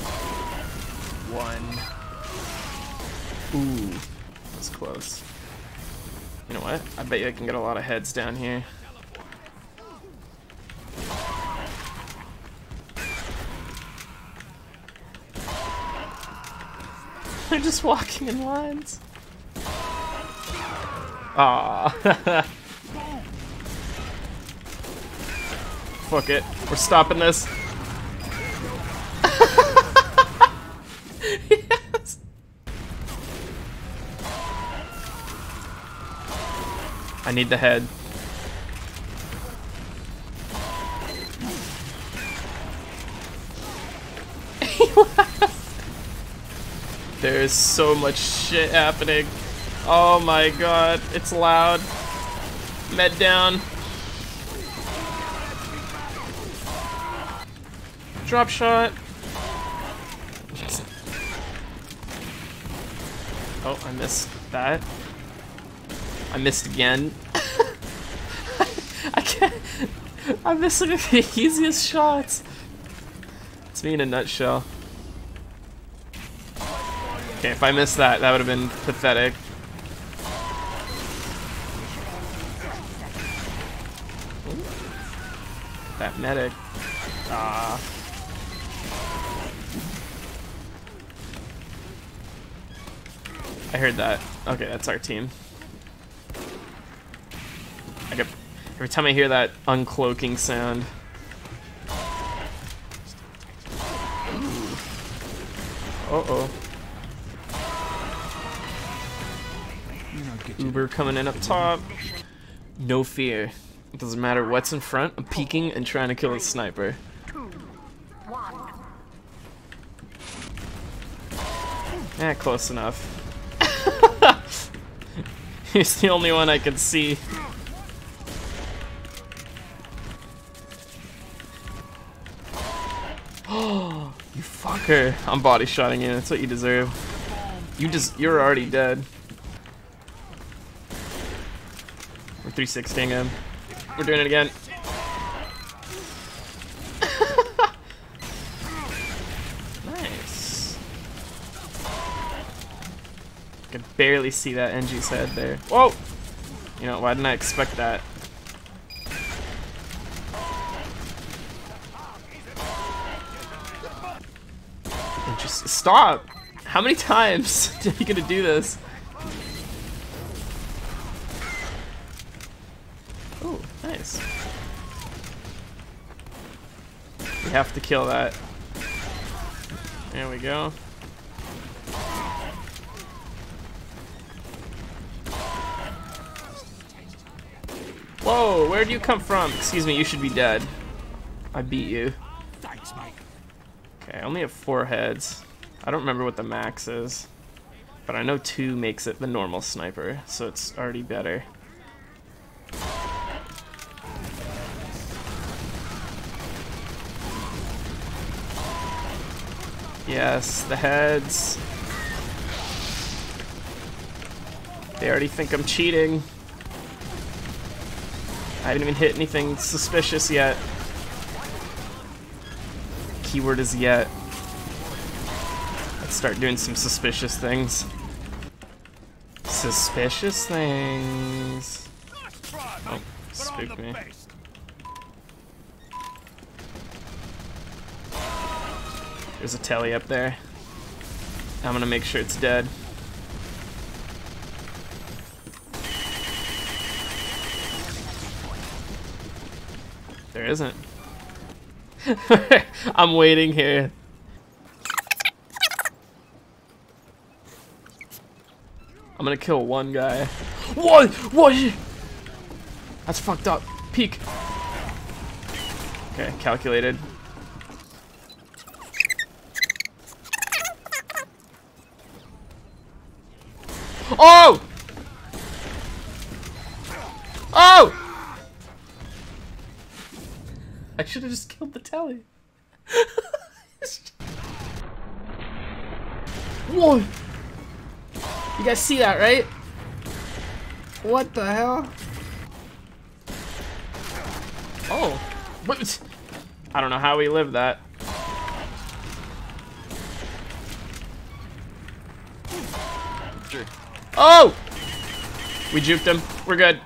One. Ooh, that's close. You know what? I bet you I can get a lot of heads down here. They're just walking in lines. Ah. Fuck it. We're stopping this. Yes. I need the head. There's so much shit happening. Oh my god, it's loud. Med down. Drop shot. Oh, I missed that. I missed again. I can't. I'm missing the easiest shots. It's me in a nutshell. Okay, if I missed that, that would have been pathetic. Ooh. That medic. Ah. I heard that. Okay, that's our team. Every time I hear that uncloaking sound. Uh-oh. Uber coming in up top. No fear. It doesn't matter what's in front. I'm peeking and trying to kill a sniper. Eh, close enough. He's the only one I can see. Oh, you fucker. I'm body shotting you. That's what you deserve. You're already dead. We're 360ing him. We're doing it again. Nice. I can barely see that NG's head there. Whoa! You know, why didn't I expect that? Just stop! How many times are you gonna do this? Oh, nice. We have to kill that. There we go. Whoa, where'd you come from? Excuse me, you should be dead. I beat you. Okay, I only have 4 heads. I don't remember what the max is, but I know 2 makes it the normal sniper, so it's already better. Yes, the heads. They already think I'm cheating. I haven't even hit anything suspicious yet. Keyword is yet. Let's start doing some suspicious things. Suspicious things. Oh, spooked me. There's a telly up there. I'm gonna make sure it's dead. There isn't. I'm waiting here. I'm gonna kill one guy. What? What? That's fucked up. Peek. Okay, calculated. Oh! Oh! I should have just killed the telly. Whoa! You guys see that, right? What the hell? Oh. What? I don't know how we lived that. Sure. Oh! We juked him. We're good.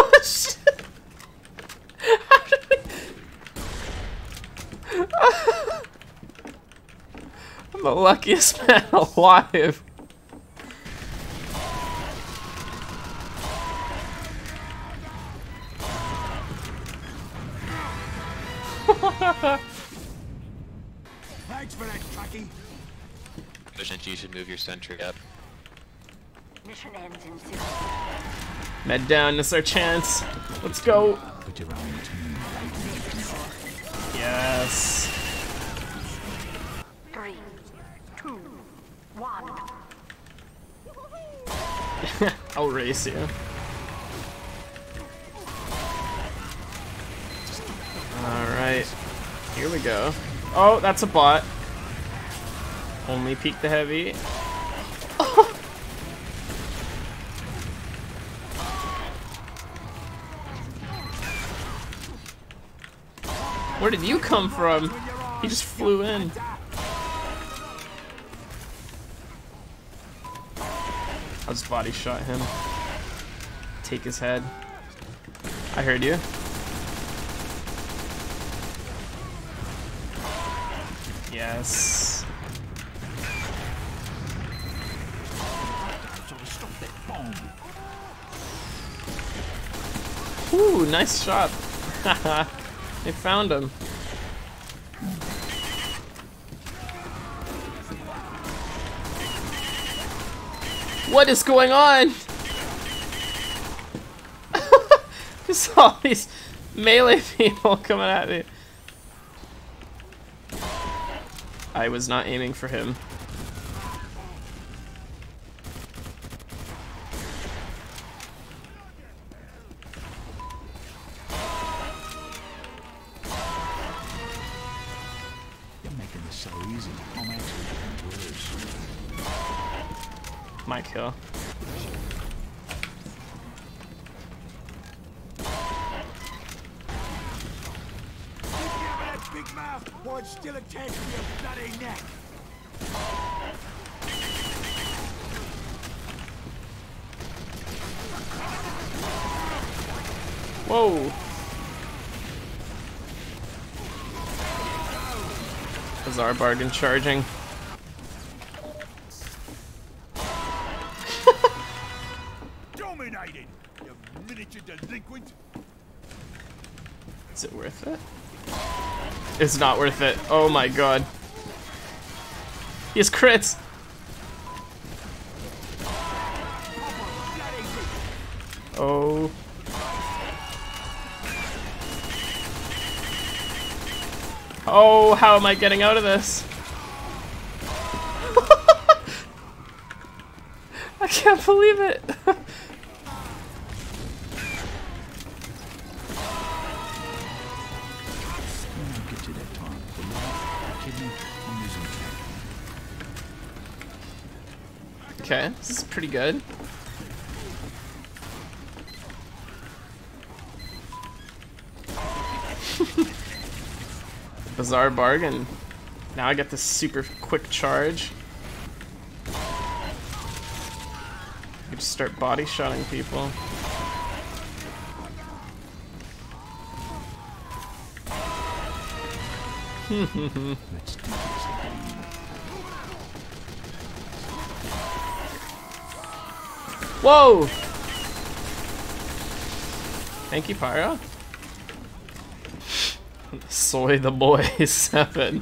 I'm the luckiest man alive. Thanks for that, Trucky. You should move your sentry up. Mission ends in 6. Med down, this is our chance. Let's go. Put your own team. Yes. 3, 2, 1. I'll race you. Alright. Here we go. Oh, that's a bot. Only peek the heavy. Where did you come from? He just flew in. I'll just body shot him. Take his head. I heard you. Yes. Ooh, nice shot. They found him. What is going on? There's all these melee people coming at me. I was not aiming for him. You're making this so easy. I'm actually getting worse. My kill. That big mouth while it's still attached to your bloody neck. Whoa. Bazaar bargain charging. Dominated, you miniature delinquent. Is it worth it? It's not worth it. Oh my god. He has crits. Oh. Oh, how am I getting out of this? I can't believe it. Get you that time. Kidney, I'm using Okay, this is pretty good. Bazaar bargain. Now I get this super quick charge. I can just start body shotting people. Let's do this again. Whoa! Thank you, Pyro. Soy the boy 7.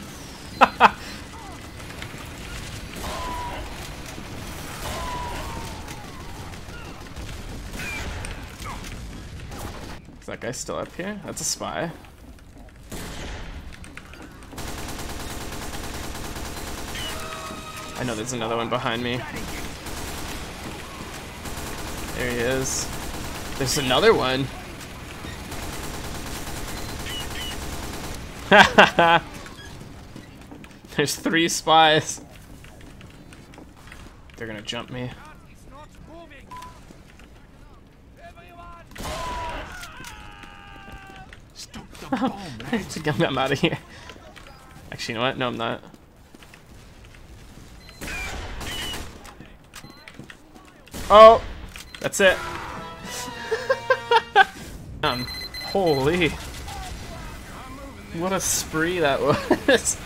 Is that guy still up here? That's a spy. I know there's another one behind me. There he is. There's another one. There's 3 spies. They're gonna jump me. Stop the bomb, lads. I'm out of here. Actually, you know what? No, I'm not. Oh, that's it. Holy. What a spree that was.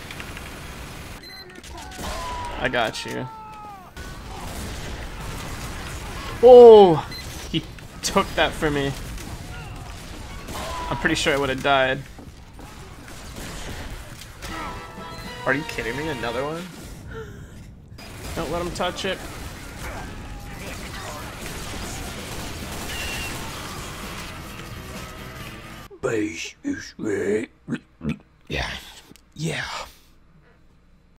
I got you. Oh, he took that from me. I'm pretty sure I would have died. Are you kidding me? Another one? Don't let him touch it. Base is red. Yeah. Yeah.